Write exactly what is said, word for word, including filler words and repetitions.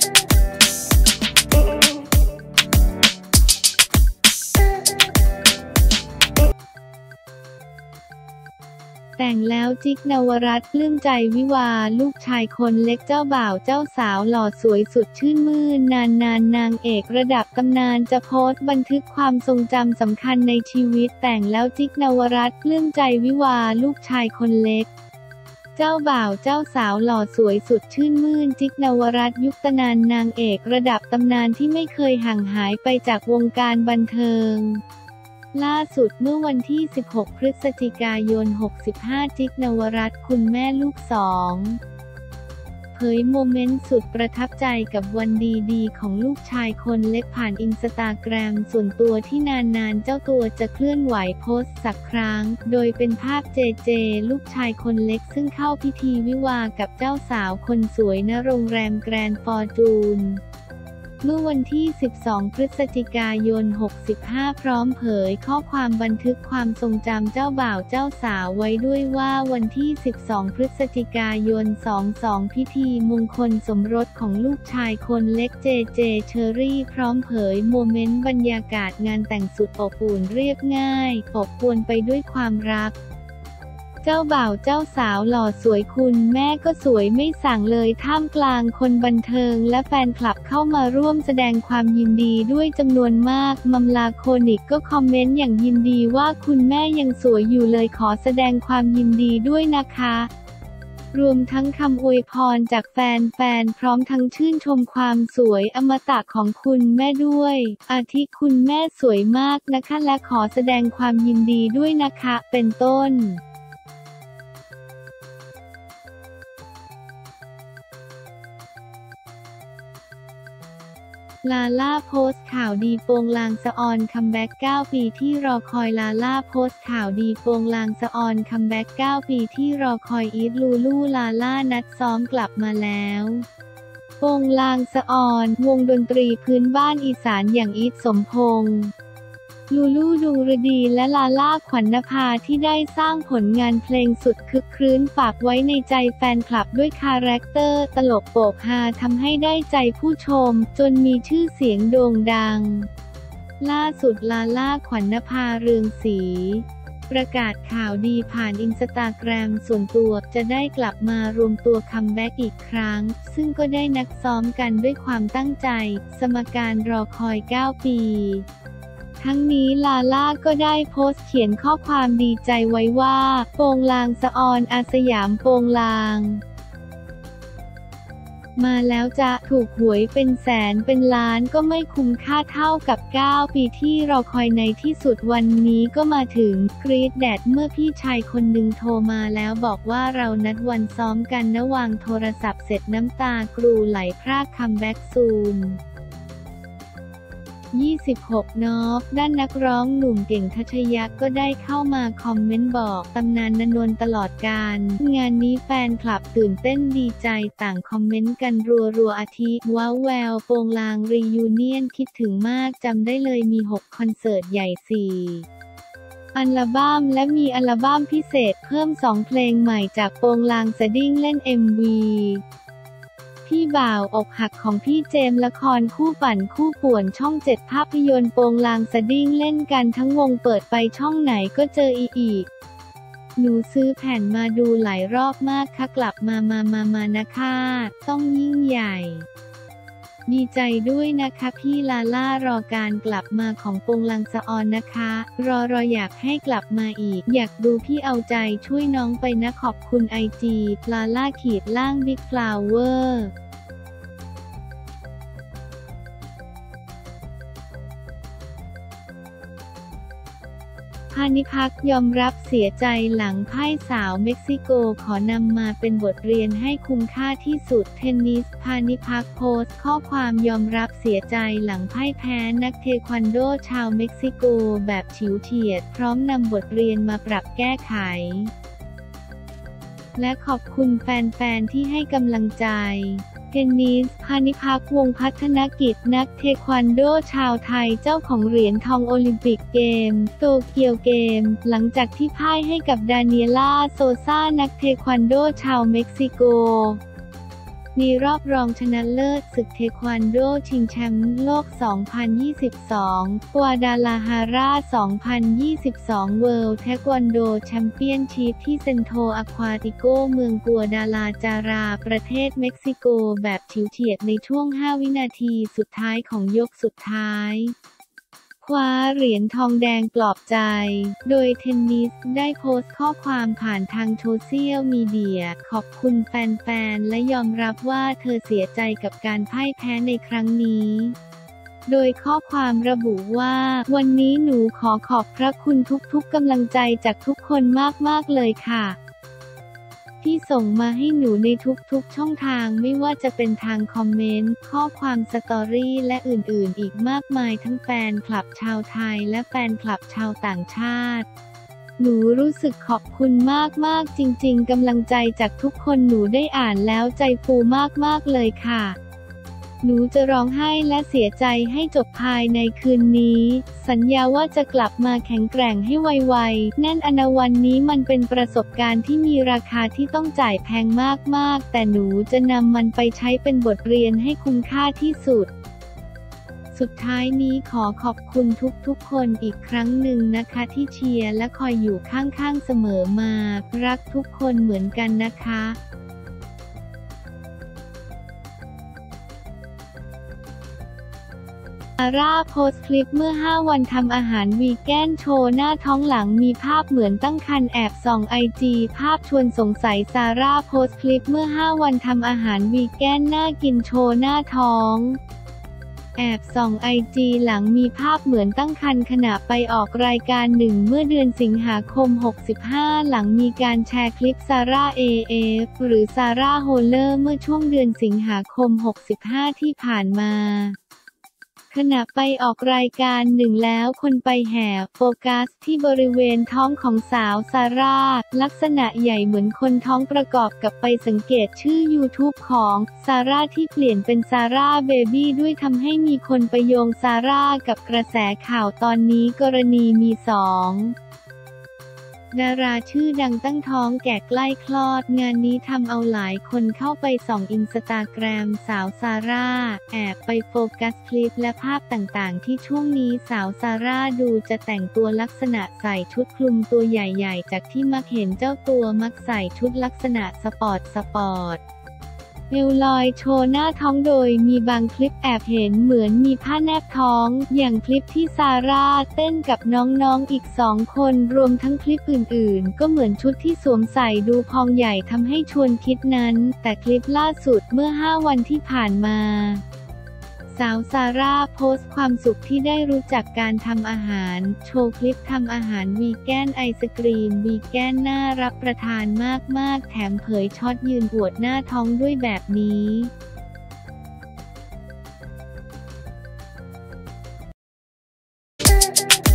แต่งแล้วจิ๊กนวรัตน์ปลื้มใจวิวาห์ลูกชายคนเล็กเจ้าบ่าวเจ้าสาวหล่อสวยสุดชื่นมื่นนานนานนางเอกระดับตำนานจะโพสต์บันทึกความทรงจำสำคัญในชีวิตแต่งแล้วจิ๊กนวรัตน์ปลื้มใจวิวาห์ลูกชายคนเล็กเจ้าบ่าวเจ้าสาวหล่อสวยสุดชื่นมื่นจิ๊กนวรัตน์ยุคตนานนางเอกระดับตำนานที่ไม่เคยห่างหายไปจากวงการบันเทิงล่าสุดเมื่อวันที่สิบหกพฤศจิกายนหกสิบห้าจิ๊กนวรัตน์คุณแม่ลูกสองเผยโมเมนต์สุดประทับใจกับวันดีๆของลูกชายคนเล็กผ่านอินสตาแกรมส่วนตัวที่นานๆเจ้าตัวจะเคลื่อนไหวโพสต์สักครั้งโดยเป็นภาพเจเจลูกชายคนเล็กซึ่งเข้าพิธีวิวาห์กับเจ้าสาวคนสวยณโรงแรมแกรนด์ฟอร์จูนเมื่อวันที่สิบสองพฤศจิกายนหกสิบห้าพร้อมเผยข้อความบันทึกความทรงจำเจ้าบ่าวเจ้าสาวไว้ด้วยว่าวันที่สิบสองพฤศจิกายนสองสองพิธีมงคลสมรสของลูกชายคนเล็กเจเจเชอรี่พร้อมเผยโมเมนต์บรรยากาศงานแต่งสุดอบอุ่นเรียบง่ายอบอวลไปด้วยความรักเจ้าบ่าวเจ้าสาวหล่อสวยคุณแม่ก็สวยไม่สั่งเลยท่ามกลางคนบันเทิงและแฟนคลับเข้ามาร่วมแสดงความยินดีด้วยจำนวนมากมัมลาโคนิกก็คอมเมนต์อย่างยินดีว่าคุณแม่ยังสวยอยู่เลยขอแสดงความยินดีด้วยนะคะรวมทั้งคำอวยพรจากแฟนๆพร้อมทั้งชื่นชมความสวยอมตะของคุณแม่ด้วยอาทิคุณแม่สวยมากนะคะและขอแสดงความยินดีด้วยนะคะเป็นต้นลาล่าโพสต์ข่าวดีโปงลางสะออนคัมแบ็กเก้าปีที่รอคอยลาล่าโพสต์ข่าวดีโปงลางสะออนคัมแบ็กเก้าปีที่รอคอยอีทลูลูลาล่านัดซ้อมกลับมาแล้วโปงลางสะออนวงดนตรีพื้นบ้านอีสานอย่างอีทสมพงษ์ลูลูดวงฤดีและลาล่าขวัญณภาที่ได้สร้างผลงานเพลงสุดคึกครื้นฝากไว้ในใจแฟนคลับด้วยคาแรคเตอร์ตลกโปกฮาทำให้ได้ใจผู้ชมจนมีชื่อเสียงโด่งดังล่าสุดลาล่าขวัญณภาเรืองศรีประกาศข่าวดีผ่านอินสตาแกรมส่วนตัวจะได้กลับมารวมตัวคัมแบ็กอีกครั้งซึ่งก็ได้นัดซ้อมกันด้วยความตั้งใจสมการรอคอยเก้าปีทั้งนี้ลาล่าก็ได้โพสต์เขียนข้อความดีใจไว้ว่าโปงลางสะออนอาสยามโปงลางมาแล้วจะถูกหวยเป็นแสนเป็นล้านก็ไม่คุ้มค่าเท่ากับเก้าปีที่รอคอยในที่สุดวันนี้ก็มาถึงกรี๊ดแดดเมื่อพี่ชายคนหนึ่งโทรมาแล้วบอกว่าเรานัดวันซ้อมกันนะวางโทรศัพท์เสร็จน้ำตากรูไหลพรากคัมแบ็กซูนยี่สิบหกนอกด้านนักร้องหนุ่มเก่งทัชยะก็ได้เข้ามาคอมเมนต์บอกตำนานณนวลตลอดกาลงานนี้แฟนคลับตื่นเต้นดีใจต่างคอมเมนต์กันรัวๆอาทิว้าวแววโปงลางรียูเนียนคิดถึงมากจำได้เลยมีหกคอนเสิร์ตใหญ่สี่อัลบั้มและมีอัลบั้มพิเศษเพิ่มสองเพลงใหม่จากโปงลางสดิ้งเล่น เอ็ม วีพี่บ่าวอกหักของพี่เจมส์ละครคู่ปั่นคู่ป่วนช่องเจ็ดภาพยนตร์โปงลางสดิ้งเล่นกันทั้งวงเปิดไปช่องไหนก็เจออีอีกหนูซื้อแผ่นมาดูหลายรอบมากค่ะกลับมามามามานะคะต้องยิ่งใหญ่ดีใจด้วยนะคะพี่ลาล่ารอการกลับมาของโปงลางสะออนนะคะรอรออยากให้กลับมาอีกอยากดูพี่เอาใจช่วยน้องไปนะขอบคุณไอจีลาล่าขีดล่างบิ๊กฟลาวเวอร์พานิพักยอมรับเสียใจหลังพ่ายสาวเม็กซิโกขอนำมาเป็นบทเรียนให้คุ้มค่าที่สุดเทนนิสพานิพักโพสต์ข้อความยอมรับเสียใจหลังพ่ายแพ้นักเทควันโดชาวเม็กซิโกแบบฉิวเฉียดพร้อมนำบทเรียนมาปรับแก้ไขและขอบคุณแฟนๆที่ให้กำลังใจเทนนิสพานิพักวงศ์พัฒนกิจนักเทควันโดชาวไทยเจ้าของเหรียญทองโอลิมปิกเกมโตเกียวเกมหลังจากที่พ่ายให้กับดาเนียล่าโซซานักเทควันโดชาวเม็กซิโกในรอบรองชนะเลิศศึกเทควันโดชิงแชมป์โลก สองพันยี่สิบสอง กัวดาลาฮารา สองพันยี่สิบสอง เวิลด์เทควันโดแชมเปี้ยนชิพที่เซ็นโตอะควาติโกเมืองกัวดาลาจารา ประเทศเม็กซิโกแบบฉิวเฉียดในช่วง ห้า วินาทีสุดท้ายของยกสุดท้ายคว้าเหรียญทองแดงปลอบใจ โดยเทนนิสได้โพสต์ข้อความผ่านทางโซเชียลมีเดียขอบคุณแฟนๆและยอมรับว่าเธอเสียใจกับการพ่ายแพ้ในครั้งนี้ โดยข้อความระบุว่าวันนี้หนูขอขอบพระคุณทุกๆกำลังใจจากทุกคนมากๆเลยค่ะที่ส่งมาให้หนูในทุกๆช่องทางไม่ว่าจะเป็นทางคอมเมนต์ข้อความสตอรี่และอื่นๆอีกมากมายทั้งแฟนคลับชาวไทยและแฟนคลับชาวต่างชาติหนูรู้สึกขอบคุณมากๆจริงๆกำลังใจจากทุกคนหนูได้อ่านแล้วใจฟูมากๆเลยค่ะหนูจะร้องไห้และเสียใจให้จบภายในคืนนี้สัญญาว่าจะกลับมาแข็งแกร่งให้ไวๆแน่นอนวันนี้มันเป็นประสบการณ์ที่มีราคาที่ต้องจ่ายแพงมากๆแต่หนูจะนำมันไปใช้เป็นบทเรียนให้คุ้มค่าที่สุดสุดท้ายนี้ขอขอบคุณทุกๆคนอีกครั้งหนึ่งนะคะที่เชียร์และคอยอยู่ข้างๆเสมอมารักทุกคนเหมือนกันนะคะซาร่าโพสต์คลิปเมื่อห้าวันทำอาหารวีแกนโชว์หน้าท้องหลังมีภาพเหมือนตั้งครรภ์แอบส่องไอจีภาพชวนสงสัยซาร่าโพสต์คลิปเมื่อห้าวันทำอาหารวีแกนน่ากินโชว์หน้าท้องแอบส่องไอจีหลังมีภาพเหมือนตั้งครรภ์ขณะไปออกรายการหนึ่งเมื่อเดือนสิงหาคมหกสิบห้าหลังมีการแชร์คลิปซาร่า เอ เอฟ หรือซาร่าโฮเลอร์เมื่อช่วงเดือนสิงหาคมหกสิบห้าที่ผ่านมาขณะไปออกรายการหนึ่งแล้วคนไปแห่โฟกัสที่บริเวณท้องของสาวซาร่าลักษณะใหญ่เหมือนคนท้องประกอบกับไปสังเกตชื่อ ยูทูบ ของซาร่าที่เปลี่ยนเป็นซาร่าเบบี้ด้วยทำให้มีคนไปโยงซาร่ากับกระแสข่าวตอนนี้กรณีมีสองดาราชื่อดังตั้งท้องแก่ใกล้คลอดงานนี้ทำเอาหลายคนเข้าไปส่องอินสตาแกรมสาวซาร่าแอบไปโฟกัสคลิปและภาพต่างๆที่ช่วงนี้สาวซาร่าดูจะแต่งตัวลักษณะใส่ชุดคลุมตัวใหญ่ๆจากที่มักเห็นเจ้าตัวมักใส่ชุดลักษณะสปอร์ตสปอร์ตเอวลอยโชว์หน้าท้องโดยมีบางคลิปแอบเห็นเหมือนมีผ้าแนบท้องอย่างคลิปที่ซาร่าเต้นกับน้องๆอีกสองคนรวมทั้งคลิปอื่นๆก็เหมือนชุดที่สวมใส่ดูพองใหญ่ทำให้ชวนคิดนั้นแต่คลิปล่าสุดเมื่อห้าวันที่ผ่านมาสาวซาร่าโพสต์ความสุขที่ได้รู้จักการทำอาหารโชว์คลิปทำอาหารวีแกนไอศกรีมวีแกนน่ารับประทานมากๆแถมเผยช็อตยืนอวดหน้าท้องด้วยแบบนี้